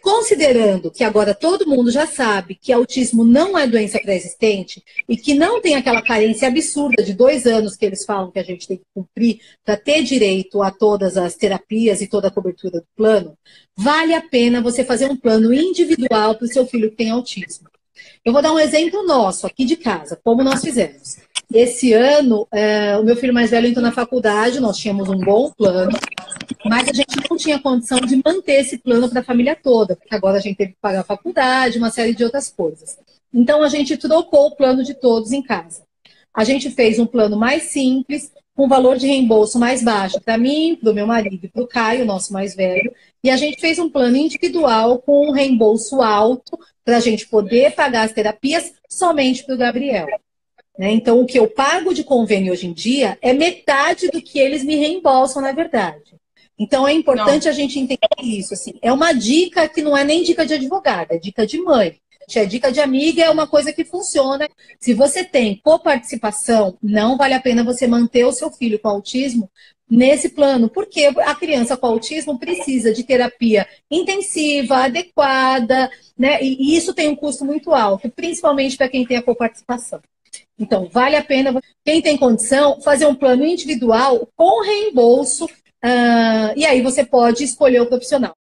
Considerando que agora todo mundo já sabe que autismo não é doença pré-existente e que não tem aquela carência absurda de 2 anos que eles falam que a gente tem que cumprir para ter direito a todas as terapias e toda a cobertura do plano, vale a pena você fazer um plano individual para o seu filho que tem autismo. Eu vou dar um exemplo nosso, aqui de casa, como nós fizemos. Esse ano, o meu filho mais velho entrou na faculdade, nós tínhamos um bom plano, mas a gente não tinha condição de manter esse plano para a família toda, porque agora a gente teve que pagar a faculdade, uma série de outras coisas. Então, a gente trocou o plano de todos em casa. A gente fez um plano mais simples, com valor de reembolso mais baixo para mim, para o meu marido e para o Caio, nosso mais velho, e a gente fez um plano individual com um reembolso alto para a gente poder pagar as terapias somente para o Gabriel. Então, o que eu pago de convênio hoje em dia é metade do que eles me reembolsam, na verdade. Então, é importante a gente entender isso. Assim, é uma dica que não é nem dica de advogada, é dica de mãe. É dica de amiga, é uma coisa que funciona. Se você tem coparticipação, não vale a pena você manter o seu filho com autismo nesse plano, porque a criança com autismo precisa de terapia intensiva, adequada, né? E isso tem um custo muito alto, principalmente para quem tem a coparticipação. Então, vale a pena, quem tem condição, fazer um plano individual com reembolso, e aí você pode escolher o profissional.